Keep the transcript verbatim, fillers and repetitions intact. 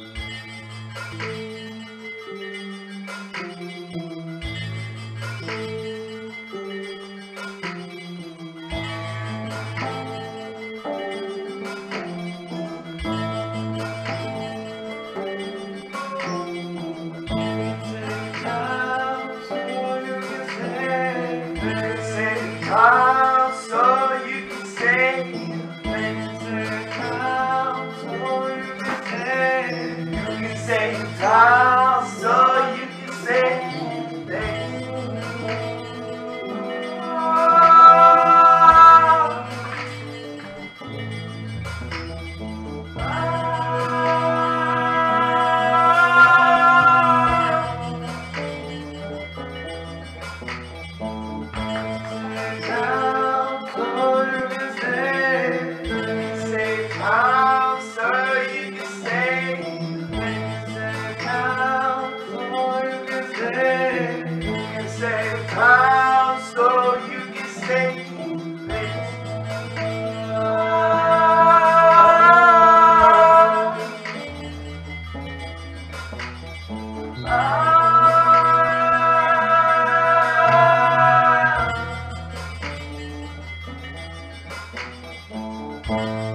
Time so you can stay. Make it time so you can stay. You can stay in time so you can stay. Time so you can stay. Time so you can stay. You can save time so you can stay. Ah, ah.